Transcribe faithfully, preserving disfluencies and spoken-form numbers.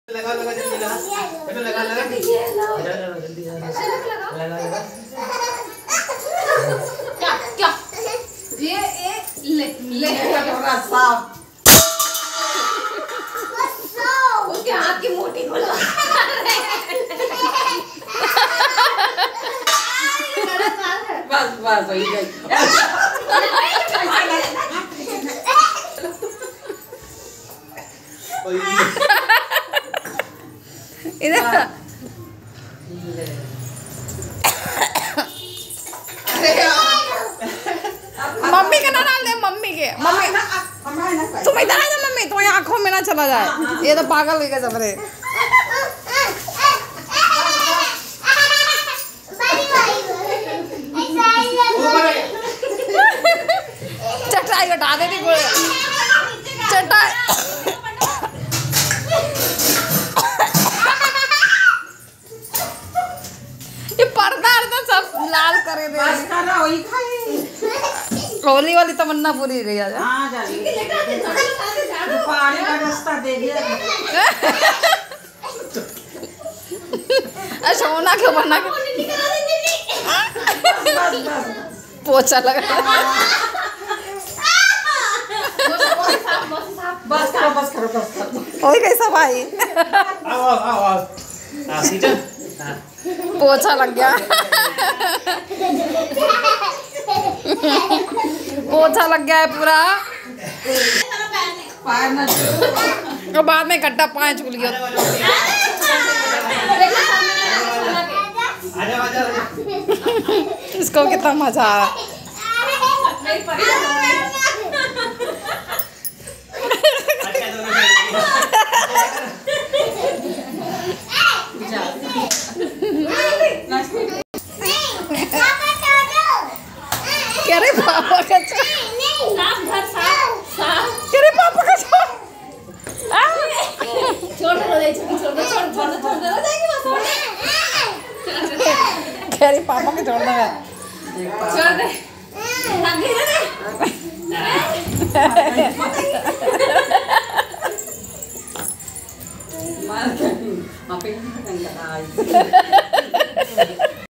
लगा लगा जल्दी लगा बेटा लगा लगा जल्दी लगा लगा क्या क्या ये ए ले ले थोड़ा साफ उसके हाथ की मोटी खोलो बस बस वही गई इधर मम्मी का ना डाल दे मम्मी के मम्मी तुम इधर आ जा मम्मी तुम्हारी आंखों में ना चला जाए ये तो पागल लेके चल रहे चटाई हटा दे दी चटाई ये पर्दा अर्दा सब लाल करे दे वही खाई होली वाली तमन्ना पूरी हो गई आज हाँ जा रही पहाड़ी का रास्ता दे दिया सोना क्यों बना के पोछा लगा बस करो बस करो बस करो वही कैसा भाई आओ आओ आओ आओ हां सीजन हां पोछा लग गया पोछा लग गया है पूरा और बाद में गड्ढा पाए चुल गया आजा आजा इसको कितना मजा आ रहा क्या रे पापा का साफ घर साफ साफ क्या रे पापा का छोड़ छोड़ दे छोड़ दे छोड़ छोड़ छोड़ दे जाएगी बस क्या रे पापा के छोड़ना है छोड़ दे लग गई रे मार के मापे का आई